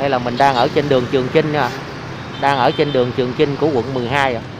Đây là mình đang ở trên đường Trường Chinh nha. Đang ở trên đường Trường Chinh của quận 12 rồi.